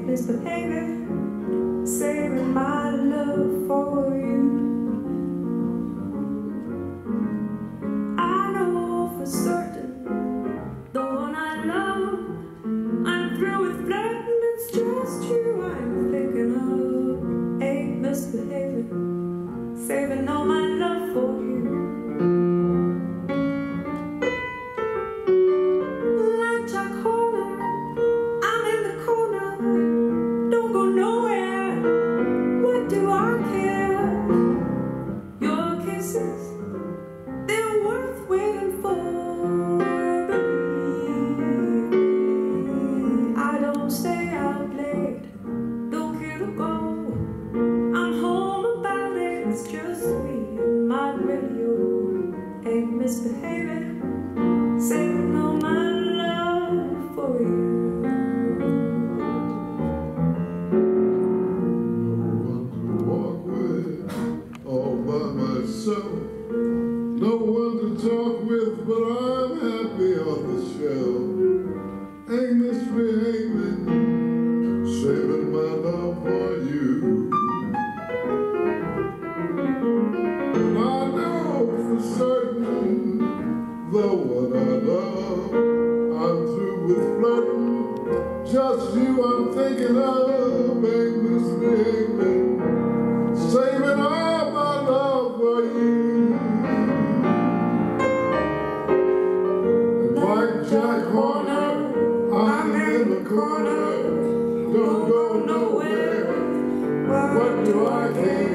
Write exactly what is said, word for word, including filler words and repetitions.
misbehaving, saving my love for you. I know for certain the one I love, I'm through with flirting, it's just you I'm thinking of. Ain't misbehaving, saving all my love for you. They're worth waiting for. Believe me, I don't stay out late, don't care to go. I'm home about it, it's just me and my radio. Ain't misbehaving, saving all my love for you. No one to talk with, but I'm happy on the shelf. Ain't misbehaving, saving my love for you. And I know for certain, the one I love, I'm through with flirting. Just you I'm thinking of. Ain't misbehaving, saving all my love for you. Jack Horner, I'm in the corner, don't go nowhere. What do I care?